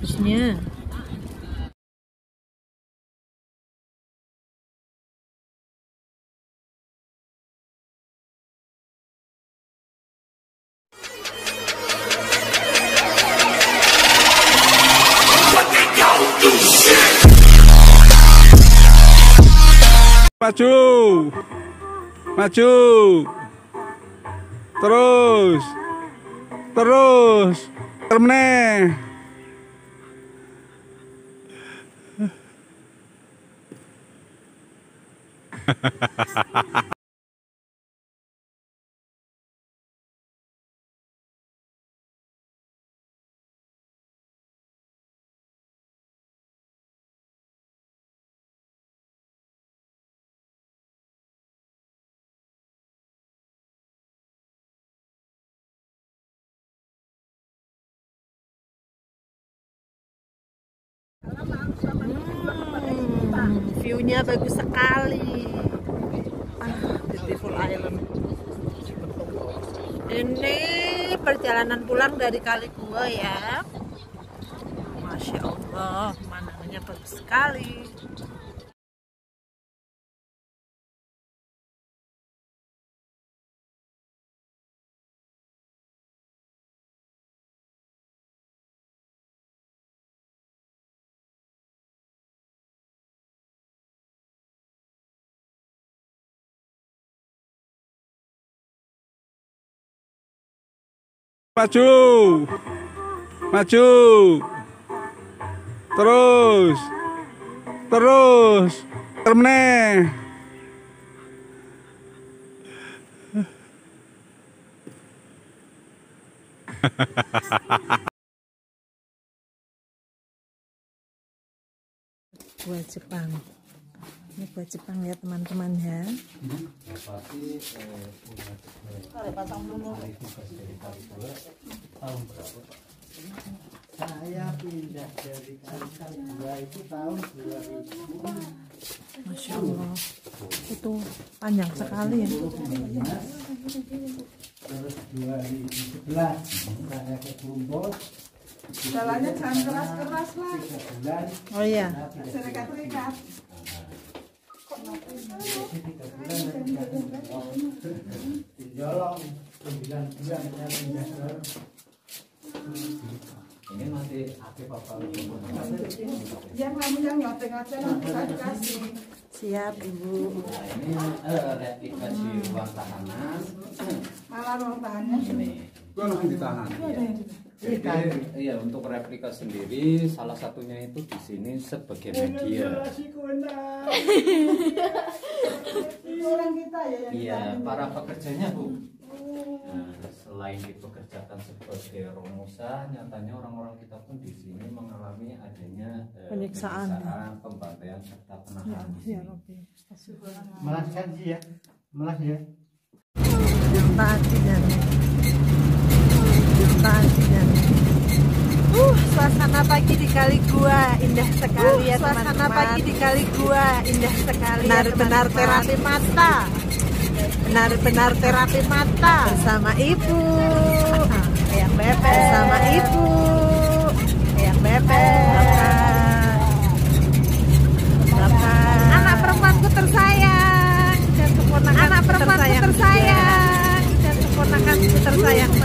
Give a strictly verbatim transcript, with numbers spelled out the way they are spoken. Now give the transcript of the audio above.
bagusnya. Maju, maju, terus, terus, termeneh. Hmm, view-nya bagus sekali. Ah, beautiful island. Ini perjalanan pulang dari Kali Gua ya. Masya Allah, pemandangannya bagus sekali. Maju, maju, terus, terus, termeneh. Gua Jepang. Ini gua Jepang ya teman-teman ya. Saya pindah dari Kali Gua itu tahun dua ribu. Masya Allah, itu panjang sekali ya. Terus dua ribu sebelas saya ke Plumbon. Jalannya jangan keras-keras lah. Tiga bulan. Oh iya. Serikat-serikat. Tiga bulan di Jolong. Sembilan bulan saya pindah ke. Ini masih aktif apa? Yang kamu yang ngoteng-ngoteng nanti saya dikasih. Siap Ibu. Ini eh, replikasi ruang tahanan. Malah ruang tahannya Ini. Gua langsung ditahan. Jadi, iya untuk replika sendiri salah satunya itu di sini sebagai media. orang kita ya yang Iya, kita para pekerjanya Bu. Nah, selain dipekerjakan sebagai romusa, nyatanya orang-orang kita pun di sini mengalami adanya eh, Penyiksaan. penyiksaan, pembantaian serta penahanan di Ya sini. Rabbi. Melas kan sih ya, melas ya. Yang tadi dan yang tadi dan Uh, suasana pagi di Kali Gua indah sekali uh, ya teman-teman. Suasana pagi di Kali Gua indah sekali. Benar-benar ya, terapi mata. Benar-benar terapi mata bersama Ibu. Yang bebek bersama Ibu. Yang bebek. Bapak. Anak perempuanku tersayang dan keponakan anak perempuanku tersayang dan keponakanku tersayang.